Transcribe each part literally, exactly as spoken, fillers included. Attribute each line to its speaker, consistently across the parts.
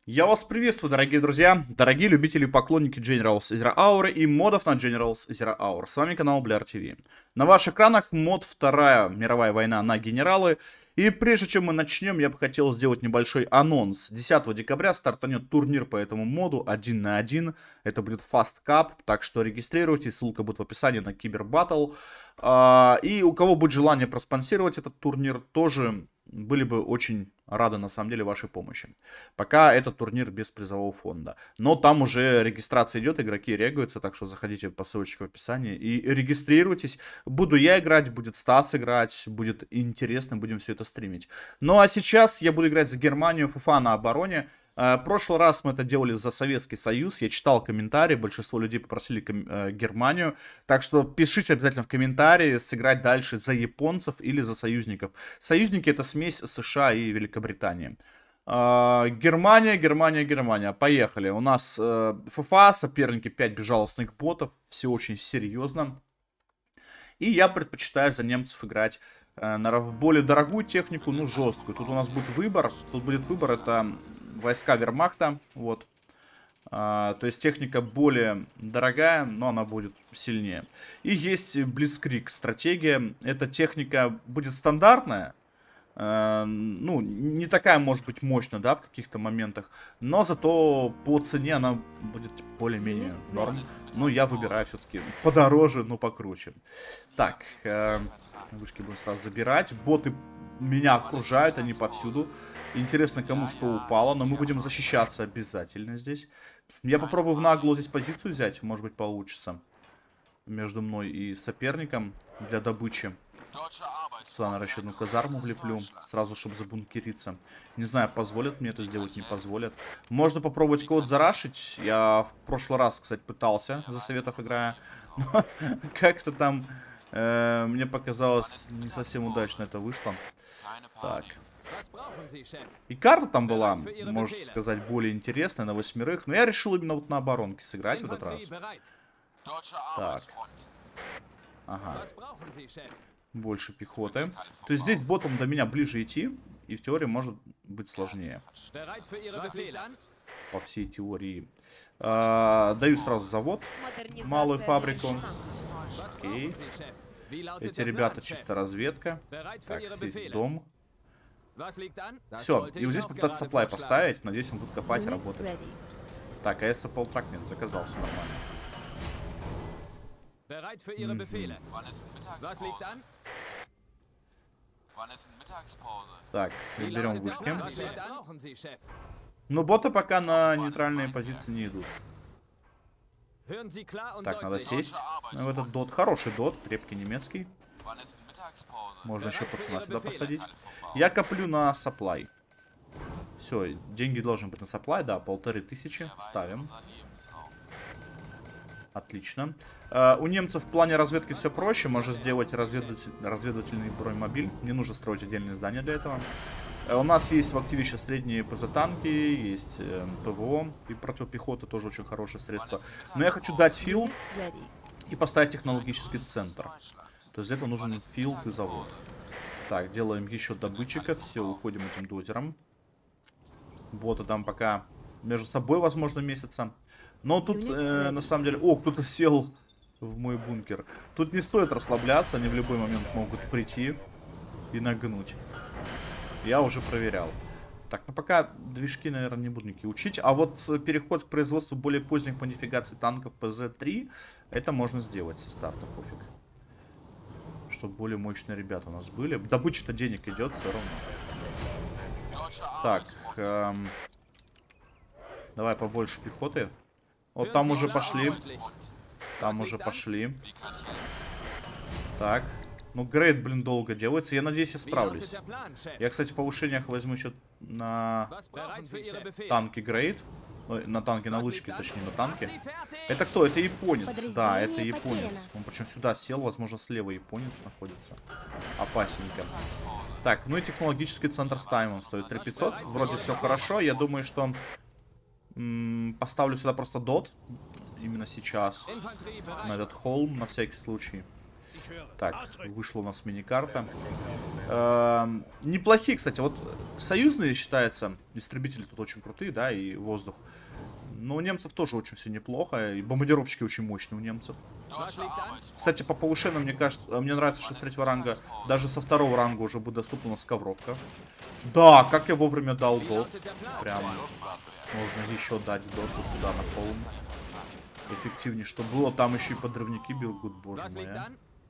Speaker 1: Я вас приветствую, дорогие друзья, дорогие любители и поклонники Generals Zero Hour и модов на Generals Zero Hour. С вами канал Бляр ти ви. На ваших экранах мод Вторая мировая война на генералы. И прежде чем мы начнем, я бы хотел сделать небольшой анонс. десятого декабря стартанет турнир по этому моду один на один. Это будет Fast Cup, так что регистрируйтесь, ссылка будет в описании на Кибербаттл. И у кого будет желание проспонсировать этот турнир, тоже были бы очень рады, на самом деле, вашей помощи. Пока этот турнир без призового фонда. Но там уже регистрация идет, игроки регаются, так что заходите по ссылочке в описании и регистрируйтесь. Буду я играть, будет Стас играть, будет интересно, будем все это стримить. Ну а сейчас я буду играть за Германию, ФФА на обороне. В прошлый раз мы это делали за Советский Союз, я читал комментарии, большинство людей попросили э, Германию, так что пишите обязательно в комментарии, сыграть дальше за японцев или за союзников. Союзники — это смесь США и Великобритании. Э, Германия, Германия, Германия, поехали. У нас э, ФФА, соперники пять безжалостных ботов, все очень серьезно. И я предпочитаю за немцев играть э, на более дорогую технику, ну жесткую. Тут у нас будет выбор, тут будет выбор, это войска вермахта, вот. А, то есть техника более дорогая, но она будет сильнее. И есть Blitzkrieg стратегия. Эта техника будет стандартная. А, ну, не такая, может быть, мощная, да, в каких-то моментах. Но зато по цене она будет более-менее норм. Ну, я выбираю все-таки подороже, но покруче. Так, э, вышки будем сразу забирать. Боты меня окружают, они повсюду. Интересно, кому что упало, но мы будем защищаться обязательно здесь. Я попробую в наглую здесь позицию взять, может быть, получится. Между мной и соперником для добычи. Сюда на расчетную казарму влеплю, сразу, чтобы забункериться. Не знаю, позволят мне это сделать, не позволят. Можно попробовать кого-то зарашить. Я в прошлый раз, кстати, пытался, за советов играя. Но как-то там, э, мне показалось, не совсем удачно это вышло. Так. И карта там была, можно сказать, более интересная, на восьмерых. Но я решил именно вот на оборонке сыграть в этот раз. Так. Ага. Больше пехоты. То есть здесь ботом до меня ближе идти. И в теории может быть сложнее. По всей теории. А, даю сразу завод. Малую фабрику. Окей. Эти ребята чисто разведка. Так, здесь дом. Все, и вот здесь попытаться сапплай поставить. Надеюсь, он будет копать и работать. Так, а я сапплтрак нет, заказал, все нормально. Mm-hmm. Так, берем вышки. Но боты пока на нейтральные позиции не идут. Так, надо сесть в этот дот. Хороший дот, крепкий немецкий. Можно еще пацана сюда посадить. Я коплю на сапплай. Все, деньги должны быть на сапплай, да, полторы тысячи. Ставим. Отлично. Uh, у немцев в плане разведки все проще. Можно сделать разведыватель, разведывательный бронемобиль. Не нужно строить отдельные здания для этого. Uh, у нас есть в активе еще средние ПЗ-танки, есть uh, ПВО и противопехота, тоже очень хорошее средство. Но я хочу дать фил и поставить технологический центр. То есть для этого нужен филд и завод. Так, делаем еще добытчика. Все, уходим этим дозером. Боты там пока между собой, возможно, месяца. Но тут, э, на самом деле... О, кто-то сел в мой бункер. Тут не стоит расслабляться. Они в любой момент могут прийти и нагнуть. Я уже проверял. Так, ну пока движки, наверное, не буду никакие учить. А вот переход к производству более поздних модификаций танков ПЗ три, это можно сделать со старта, пофиг. Чтобы более мощные ребята у нас были. Добыча-то денег идет все равно. Так. Эм, давай побольше пехоты. Вот там уже пошли. Там уже пошли. Так. Ну, грейд, блин, долго делается. Я надеюсь, я справлюсь. Я, кстати, в повышениях возьму еще на танки грейд. Ой, на танке, на лучке, точнее, на танке. Это кто? Это японец. Да, это японец. Он причем сюда сел, возможно, слева японец находится. Опасненько. Так, ну и технологический центр ставим. Он стоит три тысячи пятьсот. Вроде все хорошо. Я думаю, что м, поставлю сюда просто дот. Именно сейчас. На этот холм, на всякий случай. Так, вышла у нас мини-карта. Эм, неплохие, кстати, вот союзные считаются. Истребители тут очень крутые, да, и воздух. Но у немцев тоже очень все неплохо. И бомбардировщики очень мощные у немцев. Кстати, по повышению, мне кажется, мне нравится, что с третьего ранга, даже со второго ранга уже будет доступна у нас ковровка. Да, как я вовремя дал дот. Прям можно еще дать дот вот сюда на холм. Эффективнее, что было. Там еще и подрывники бегут, боже мой. А.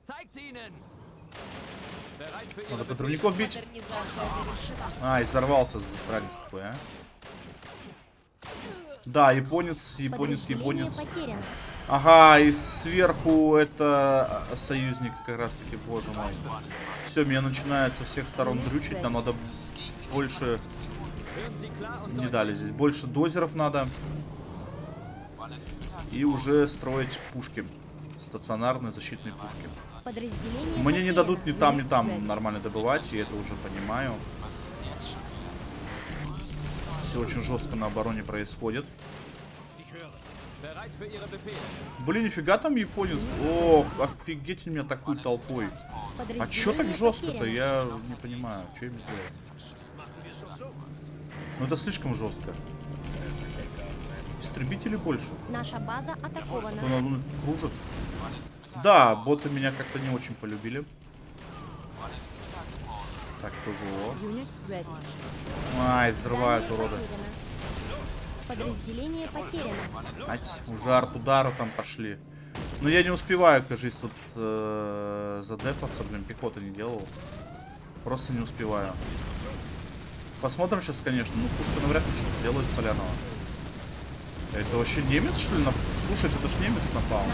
Speaker 1: Надо подрывников бить. А, и взорвался засранец какой, а. Да, японец, японец, японец. Ага, и сверху это союзник как раз таки, боже мой. Все, меня начинает со всех сторон дрючить. Нам надо больше... Не дали здесь. Больше дозеров надо. И уже строить пушки. Стационарные защитные пушки. Мне не дадут ни там, ни там нормально добывать. И это уже понимаю. Все очень жестко на обороне происходит. Блин, нифига там японец. Ох, офигеть меня такой толпой. А чё так жестко-то? Я не понимаю, что им сделать. Ну это слишком жестко. Истребители больше.
Speaker 2: Наша база атакована.
Speaker 1: Кто надо кружит. Да, боты меня как-то не очень полюбили. Так, ПВО. Ай, взрывают уроды.
Speaker 2: Подразделение потеряно.
Speaker 1: Ать, уже арт-удары там пошли. Но я не успеваю, кажется, тут э, задефаться, блин, пехоты не делал. Просто не успеваю. Посмотрим сейчас, конечно. Ну, пушка навряд ли что-то сделает соляного. Это вообще немец, что ли? Слушайте, это ж немец напал.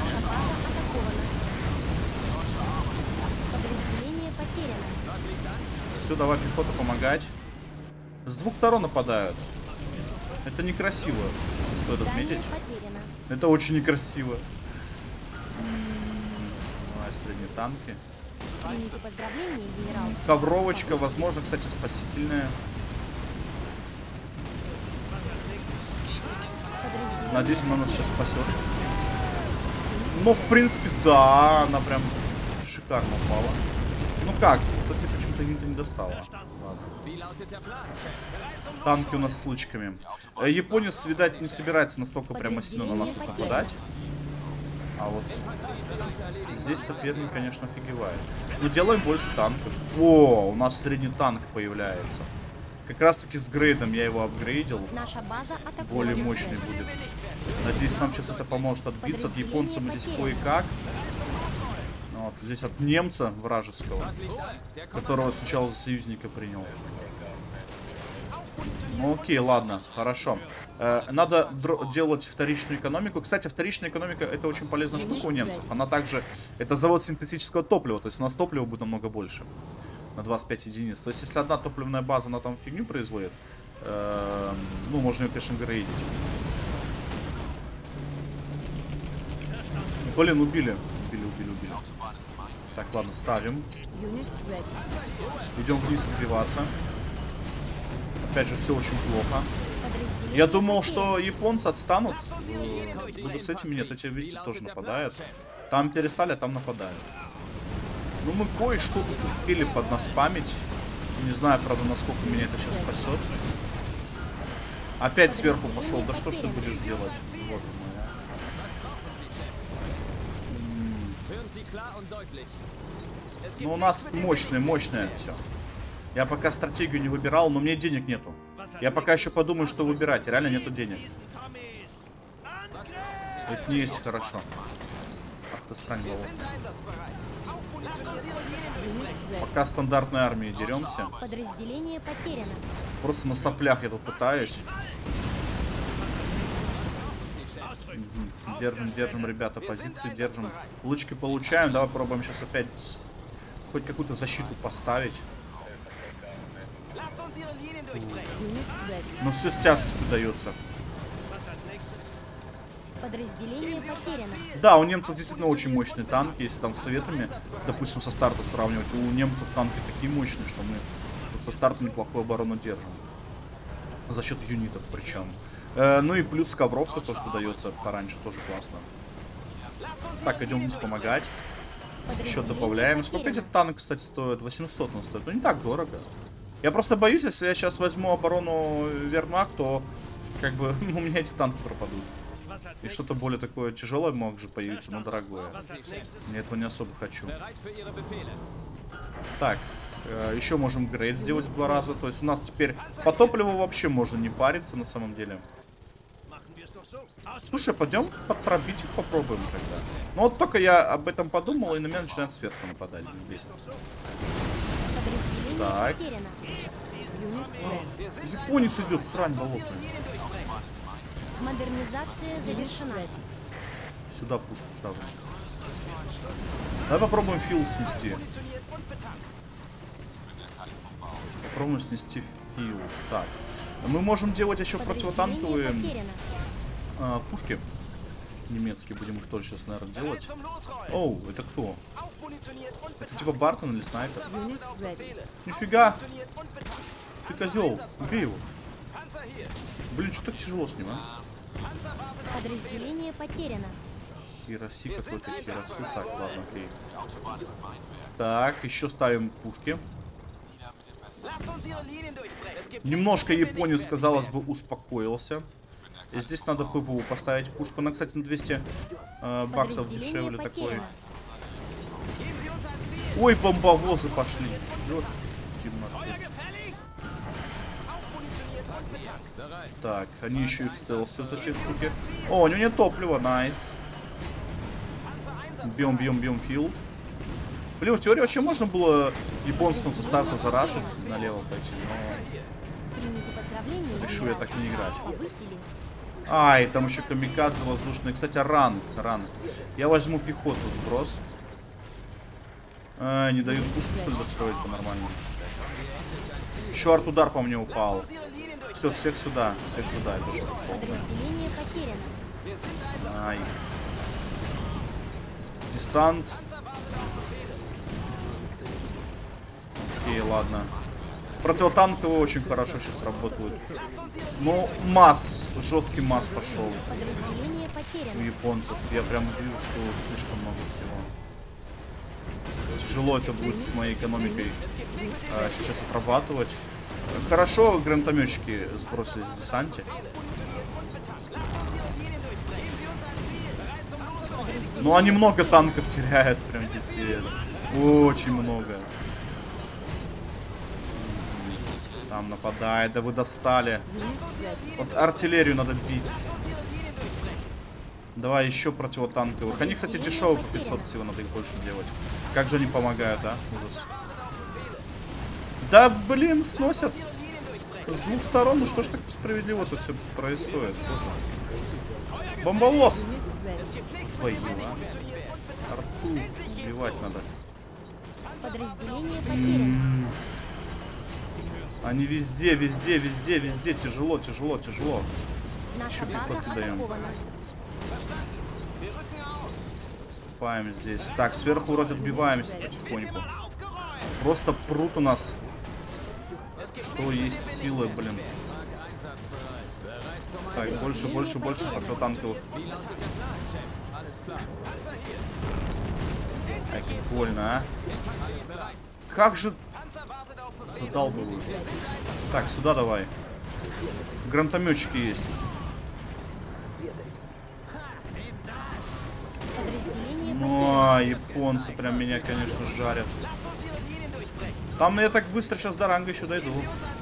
Speaker 2: Подразделение потеряно.
Speaker 1: Все, давай пехоту помогать. С двух сторон нападают. Это некрасиво, стоит отметить. Это очень некрасиво. Давай, средние танки. Ковровочка, возможно, кстати, спасительная. Надеюсь, она нас сейчас спасет. Ну, в принципе, да, она прям шикарно упала. Ну как, тут почему-то не, не достала. Танки у нас с лучками. Японец, видать, не собирается настолько прямо сильно на нас тут нападать. А вот здесь соперник, конечно, офигевает. Но делаем больше танков. О, у нас средний танк появляется. Как раз таки с грейдом я его апгрейдил. Более мощный будет. Надеюсь, нам сейчас это поможет отбиться. От японца мы здесь кое-как. Вот, здесь от немца вражеского, которого сначала за союзника принял. Ну окей, ладно, хорошо. Э, надо делать вторичную экономику. Кстати, вторичная экономика — это очень полезная штука у немцев. Она также... Это завод синтетического топлива, то есть у нас топлива будет намного больше. На двадцать пять единиц. То есть если одна топливная база, она там фигню производит, э, ну, можно ее, конечно, грейдить. Блин, убили. Убили, убили, убили. Так, ладно, ставим. Идем вниз отбиваться. Опять же, все очень плохо. Я думал, что японцы отстанут. Буду с этими. Нет, эти, видите, тоже нападают. Там перестали, а там нападают. Ну, мы кое-что тут успели поднаспамить. Не знаю, правда, насколько меня это сейчас спасет. Опять сверху пошел. Да что ж ты будешь делать? Боже мой. Ну, у нас мощное, мощное все. Я пока стратегию не выбирал, но мне денег нету. Я пока еще подумаю, что выбирать. Реально нету денег. Это не есть хорошо. Ах ты срань, Вова. Пока стандартной армией деремся.
Speaker 2: Подразделение потеряно.
Speaker 1: Просто на соплях я тут пытаюсь. Держим, держим, ребята, позиции держим. Лучки получаем. Давай пробуем сейчас опять хоть какую-то защиту поставить. Но все с тяжестью дается.
Speaker 2: Подразделение потеряно.
Speaker 1: Да, у немцев действительно очень мощные танки. Если там с советами, допустим, со старта сравнивать, у немцев танки такие мощные, что мы вот со старта неплохую оборону держим. За счет юнитов причем. Э, ну и плюс ковровка, то, что дается пораньше, тоже классно. Так, идем вниз помогать. Еще добавляем. Сколько эти танки, кстати, стоят? восемьсот он стоит. Ну, не так дорого. Я просто боюсь, если я сейчас возьму оборону Вермак, то как бы у меня эти танки пропадут. И что-то более такое тяжелое может появиться, но дорогое. Я этого не особо хочу. Так, э, еще можем грейд сделать в два раза. То есть у нас теперь по топливу вообще можно не париться на самом деле. Слушай, пойдем под пробитик попробуем тогда. Ну вот только я об этом подумал, и на меня начинает сверху нападать. Бесит. Так. Японец идет, срань болотная.
Speaker 2: Модернизация завершена.
Speaker 1: Сюда пушку ставим. Давай попробуем фил снести. Попробуем снести фил. Так. Мы можем делать еще противотанковые а, пушки. Немецкие. Будем их тоже сейчас, наверное, делать. Оу, это кто? Это типа Бартон или снайпер? Нифига! Ты козел, убей его. Блин, что так тяжело с ним, а?
Speaker 2: Подразделение потеряно.
Speaker 1: Хироси какой-то, Хиросу. Так, ладно, окей. Так, еще ставим пушки. Немножко японец, казалось бы, успокоился. И здесь надо ПВУ поставить пушку. Она, кстати, на двести э, баксов дешевле такой. Ой, бомбовозы пошли. Так, они еще и в стелсе вот эти штуки. О, у него нет топлива, найс. Бьем, бьем, бьем филд. Блин, в теории вообще можно было японцам со старта заражить налево пойти, но решил я так не играть. Ай, там еще камикадзе воздушные. Кстати, ран, ран. Я возьму пехоту сброс. А, не дают пушку, что ли, достроить по-нормальному. Еще арт-удар по мне упал. Все, всех сюда, всех сюда. Это же
Speaker 2: Подразделение потеряно.
Speaker 1: Ай. Десант. Окей, ладно. Противотанковые очень хорошо сейчас работают. Ну, масс, жесткий масс пошел у японцев. Я прям вижу, что слишком много всего. Тяжело это будет с моей экономикой а, сейчас отрабатывать. Хорошо, гранатометчики сбросились в десанте. Но они много танков теряют, прям пипец. Очень много. Там нападает, да вы достали. Вот артиллерию надо бить. Давай еще противотанковых. Они, кстати, дешевые по пятьсот всего, надо их больше делать. Как же они помогают, а? Ужас. Да, блин, сносят. С двух сторон, ну что ж так справедливо-то все происходит. Тоже. Бомбовоз! Твою, а? Арту убивать надо.
Speaker 2: Подразделение потеряно.
Speaker 1: Они везде, везде, везде, везде. Тяжело, тяжело, тяжело.
Speaker 2: Наша база
Speaker 1: даем.
Speaker 2: атакована.
Speaker 1: Ступаем здесь. Так, сверху вроде отбиваемся потихоньку. Просто прут у нас. Что есть силы, блин. Так, больше, больше, больше противотанковых. Ай, как больно, а. Как же задалбывают. Так, сюда давай. Гранатометчики есть. Ну, а, японцы прям меня, конечно, жарят. Там я так быстро сейчас до ранга еще дойду.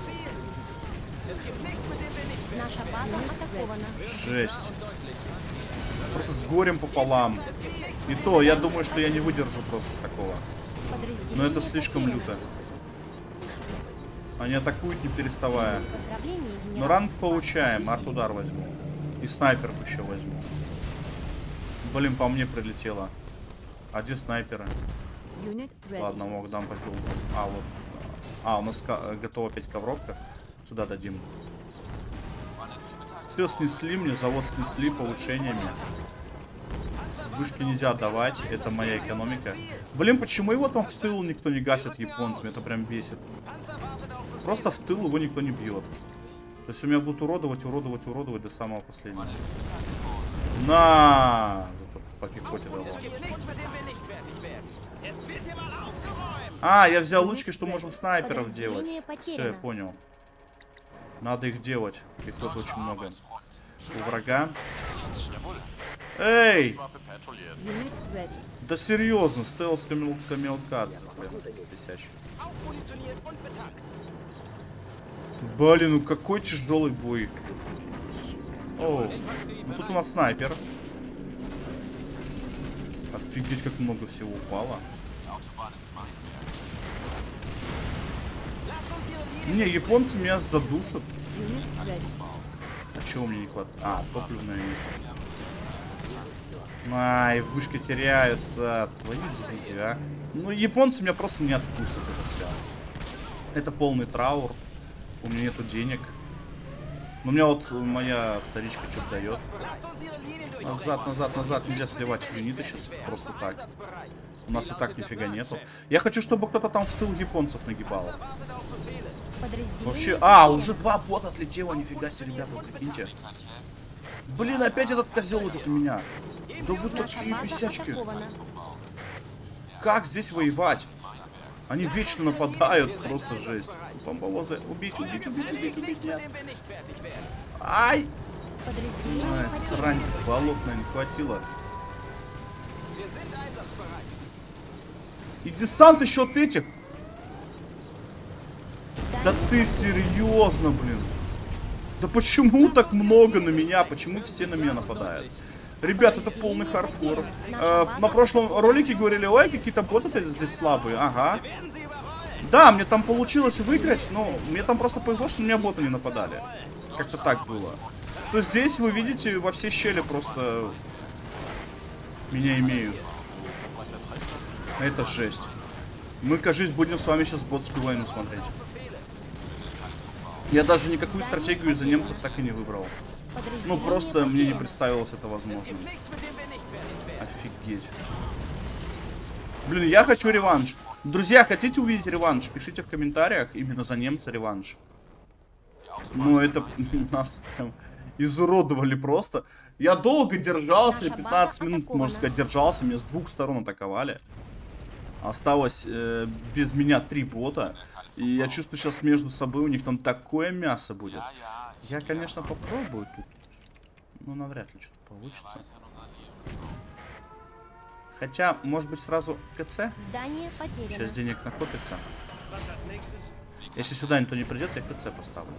Speaker 2: Наша база атакована.
Speaker 1: Жесть. Просто с горем пополам. И то, я думаю, что я не выдержу просто такого. Но это слишком люто. Они атакуют, не переставая. Но ранг получаем. Арт-удар возьму. И снайперов еще возьму. Блин, по мне прилетело. А где снайперы? Ладно, мог дам по филду. А, вот. А, у нас готова опять ковровка. Сюда дадим. Все снесли мне, завод снесли по улучшениями. Вышки нельзя отдавать, это моя экономика. Блин, почему его там в тыл никто не гасит японцами? Это прям бесит. Просто в тыл его никто не бьет. То есть у меня будут уродовать, уродовать, уродовать до самого последнего. На! Зато по пехоте давал. А, я взял лучки, что можем снайперов делать.
Speaker 2: Подразделение
Speaker 1: Все, я
Speaker 2: потеряно.
Speaker 1: понял. Надо их делать. Их тут очень много. У врага. Эй!
Speaker 2: Unit ready.
Speaker 1: Да серьезно, стелс камел камелкат. Бесячий. Блин, ну какой тяжелый бой. О, ну тут у нас снайпер. Офигеть, как много всего упало. Не, японцы меня задушат.
Speaker 2: Unit ready.
Speaker 1: А чего мне не хватает? А, топливное. Ай, вышки теряются. Твою дивизию, а. Ну, японцы меня просто не отпустят это все. Это полный траур. У меня нету денег. Но у меня вот моя вторичка что-то дает. Назад, назад, назад. Нельзя сливать юниты сейчас просто так. У нас и так нифига нету. Я хочу, чтобы кто-то там в тыл японцев нагибал.
Speaker 2: Подразделение
Speaker 1: Вообще... А,
Speaker 2: потеряно.
Speaker 1: уже два бота отлетело. Нифига себе, ребята, вы прикиньте. Блин, опять этот козел вот у меня. Да вы
Speaker 2: Наша
Speaker 1: такие
Speaker 2: база
Speaker 1: писячки.
Speaker 2: атакована.
Speaker 1: Как здесь воевать? Они вечно нападают, просто жесть. Бомбовозы, убить, убить, убить, убить, убить, нет. Ай!
Speaker 2: Подразделение
Speaker 1: Ай,
Speaker 2: потеряно.
Speaker 1: срань болотная, не хватило. И десант еще от этих. Да ты серьезно, блин? Да почему так много на меня? Почему все на меня нападают? Ребят, это полный хардкор. Э, на прошлом ролике говорили, ой, какие-то боты здесь слабые. Ага. Да, мне там получилось выиграть, но мне там просто повезло, что на меня боты не нападали. Как-то так было. То здесь вы видите, во все щели просто меня имеют. Это жесть. Мы, кажется, будем с вами сейчас ботскую войну смотреть. Я даже никакую стратегию из-за немцев так и не выбрал. Ну,
Speaker 2: Подразделение
Speaker 1: просто мне не
Speaker 2: потеряно.
Speaker 1: представилось это возможным. Офигеть. Блин, я хочу реванш. Друзья, хотите увидеть реванш? Пишите в комментариях именно за немца реванш. Ну, это нас прям изуродовали просто. Я долго держался,
Speaker 2: Наша
Speaker 1: пятнадцать
Speaker 2: база
Speaker 1: минут,
Speaker 2: атакована.
Speaker 1: можно сказать, держался. Меня с двух сторон атаковали. Осталось э, без меня три бота. И я чувствую, сейчас между собой у них там такое мясо будет. Я, конечно, попробую тут. Но навряд ли что-то получится. Хотя, может быть, сразу КЦ?
Speaker 2: Здание потеряно.
Speaker 1: Сейчас денег накопится. Если сюда никто не придет, я КЦ поставлю.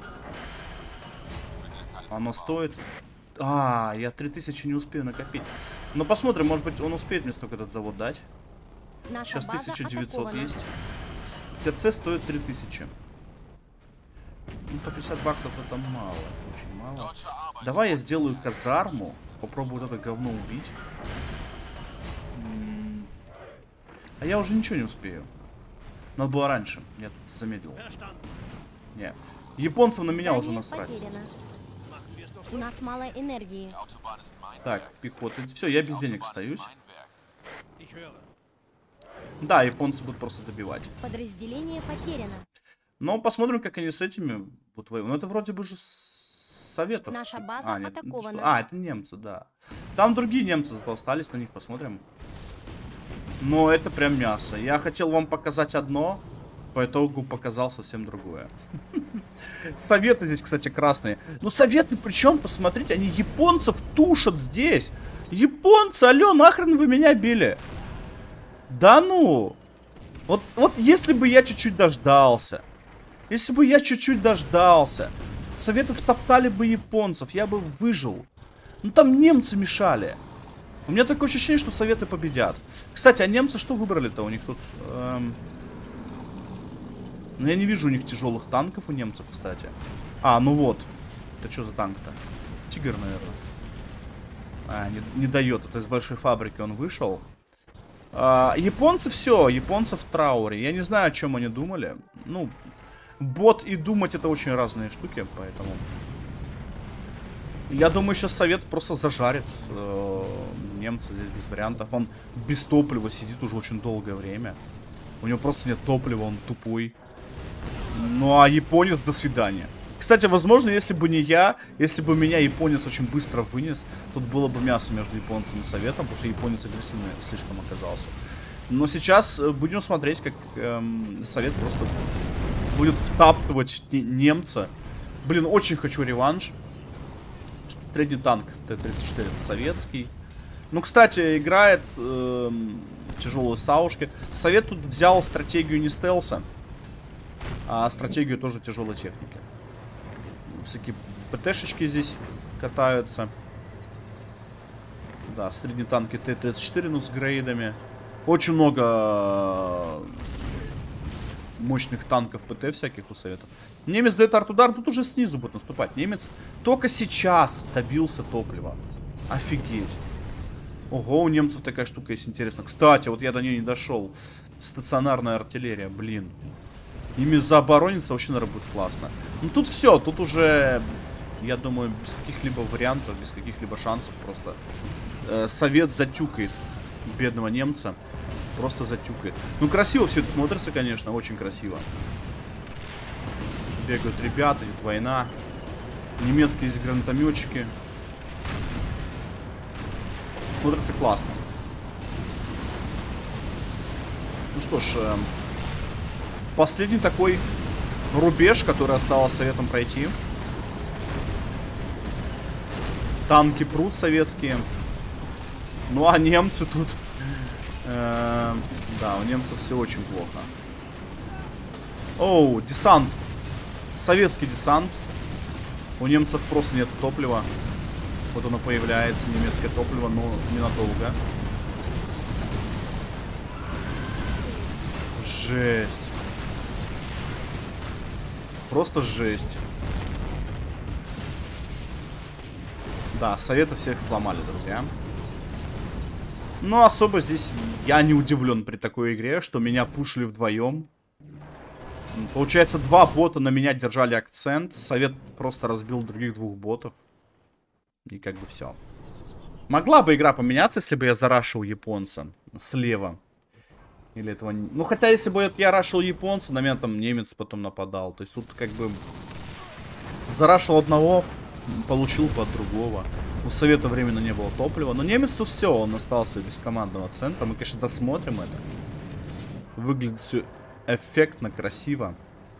Speaker 1: Оно стоит... А, я три тысячи не успею накопить. Но посмотрим, может быть, он успеет мне столько этот завод дать.
Speaker 2: Наша
Speaker 1: Сейчас
Speaker 2: база
Speaker 1: тысяча девятьсот
Speaker 2: атакована.
Speaker 1: есть. КЦ стоит три тысячи. Ну, по пятьдесят баксов это мало. Это очень мало. Давай я сделаю казарму. Попробую вот это говно убить. М. А я уже ничего не успею. Надо было раньше. Я тут замедлил. Не. Японцам на меня уже
Speaker 2: Здание
Speaker 1: насрать.
Speaker 2: потеряно. У нас мало энергии.
Speaker 1: Так, пехота. Все, я без денег остаюсь. Да, японцы будут просто добивать.
Speaker 2: Подразделение потеряно.
Speaker 1: Но посмотрим, как они с этими вот воюют. Ну, это вроде бы же с советов.
Speaker 2: Наша база
Speaker 1: а, нет,
Speaker 2: атакована.
Speaker 1: что- А, это немцы, да. Там другие немцы зато остались, на них посмотрим. Но это прям мясо. Я хотел вам показать одно, по итогу показал совсем другое. Советы здесь, кстати, красные. Ну, советы причем, посмотрите, они японцев тушат здесь. Японцы, алло, нахрен вы меня били? Да ну! Вот, вот если бы я чуть-чуть дождался, если бы я чуть-чуть дождался, советы втоптали бы японцев, я бы выжил. Ну там немцы мешали. У меня такое ощущение, что советы победят. Кстати, а немцы что выбрали-то? У них тут... Эм... Ну я не вижу у них тяжелых танков у немцев, кстати. А, ну вот. Это что за танк-то? Тигр, наверное. А, не, не дает. Это из большой фабрики он вышел. А, японцы все, японцы в трауре. Я не знаю, о чем они думали. Ну, бот и думать это очень разные штуки, поэтому... Я думаю, сейчас совет просто зажарит э, немца здесь без вариантов. Он без топлива сидит уже очень долгое время. У него просто нет топлива, он тупой. Ну а японец, до свидания. Кстати, возможно, если бы не я, если бы меня японец очень быстро вынес, тут было бы мясо между японцем и советом, потому что японец агрессивный слишком оказался. Но сейчас будем смотреть, как эм, Совет просто будет втаптывать немца. Блин, очень хочу реванш. Средний танк Т тридцать четыре это советский. Ну, кстати, играет эм, тяжелые саушки. Совет тут взял стратегию не стелса, а стратегию тоже тяжелой техники. Всякие ПТшечки здесь катаются. Да, средние танки Т тридцать четыре, ну, с грейдами. Очень много мощных танков ПТ всяких у Советов. Немец дает арт-удар, тут уже снизу будет наступать. Немец только сейчас добился топлива. Офигеть. Ого, у немцев такая штука есть, интересно. Кстати, вот я до нее не дошел. Стационарная артиллерия, блин. Ими заоборониться вообще, наверное, будет классно. Ну тут все, тут уже, я думаю, без каких-либо вариантов, без каких-либо шансов просто э, Совет затюкает бедного немца. Просто затюкает. Ну, красиво все это смотрится, конечно, очень красиво. Бегают ребята, идет война. Немецкие здесь гранатометчики. Смотрится классно. Ну что ж, э, последний такой рубеж, который осталось Советам пройти. Танки прут советские. Ну а немцы тут... Э, да, у немцев все очень плохо. Оу, десант. Советский десант. У немцев просто нет топлива. Вот оно появляется, немецкое топливо, но ненадолго. Жесть. Просто жесть. Да, Советы всех сломали, друзья. Но особо здесь я не удивлен при такой игре, что меня пушили вдвоем. Получается, два бота на меня держали акцент. Совет просто разбил других двух ботов. И как бы все. Могла бы игра поменяться, если бы я зарашил японца слева. Или этого не... Ну, хотя, если бы я рашил японца, на меня там немец потом нападал. То есть тут как бы зарашил одного, получил бы от другого. У Совета временно не было топлива. Но немец тут все, он остался без командного центра. Мы, конечно, досмотрим это. Выглядит все эффектно, красиво.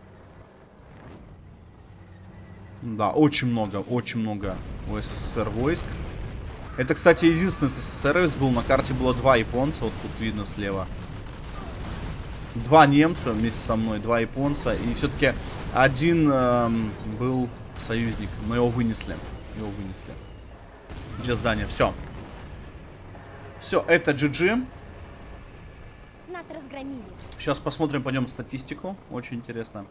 Speaker 1: Да, очень много, очень много у СССР войск. Это, кстати, единственный СССР был. На карте было два японца, вот тут видно слева. Два немца вместе со мной, два японца. И все-таки один эм, был союзник, но его вынесли. Его вынесли. Где здание? Все. Все, это джи джи.
Speaker 2: Нас разгромили.
Speaker 1: Сейчас посмотрим, пойдем статистику. Очень интересно.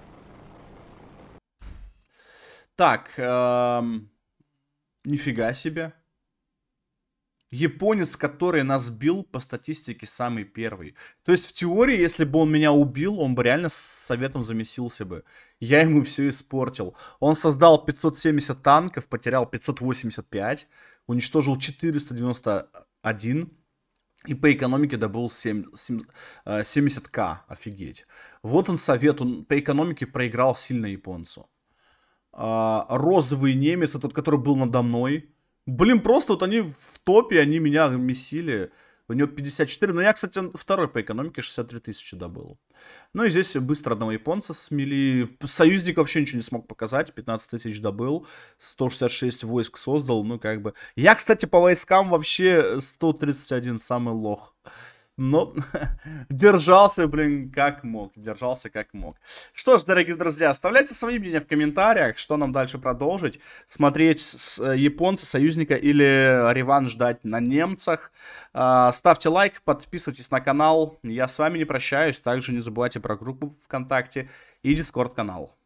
Speaker 1: Так, эм, нифига себе. Японец, который нас бил, по статистике самый первый. То есть в теории, если бы он меня убил, он бы реально с Советом замесился бы. Я ему все испортил. Он создал пятьсот семьдесят танков, потерял пятьсот восемьдесят пять, уничтожил четыреста девяносто один и по экономике добыл семьдесят тысяч. Офигеть. Вот он Совет, он по экономике проиграл сильно японцу. А, розовый немец, тот, который был надо мной. Блин, просто вот они в топе, они меня месили. У него пятьдесят четыре. Но я, кстати, второй по экономике шестьдесят три тысячи добыл. Ну и здесь быстро одного японца смели. Союзник вообще ничего не смог показать. пятнадцать тысяч добыл. сто шестьдесят шесть войск создал. Ну как бы. Я, кстати, по войскам вообще сто тридцать один самый лох. Но держался, блин, как мог. Держался как мог. Что ж, дорогие друзья, оставляйте свои мнения в комментариях, что нам дальше продолжить. Смотреть с японца, союзника или реванш ждать на немцах. Ставьте лайк, подписывайтесь на канал. Я с вами не прощаюсь. Также не забывайте про группу ВКонтакте и Дискорд канал.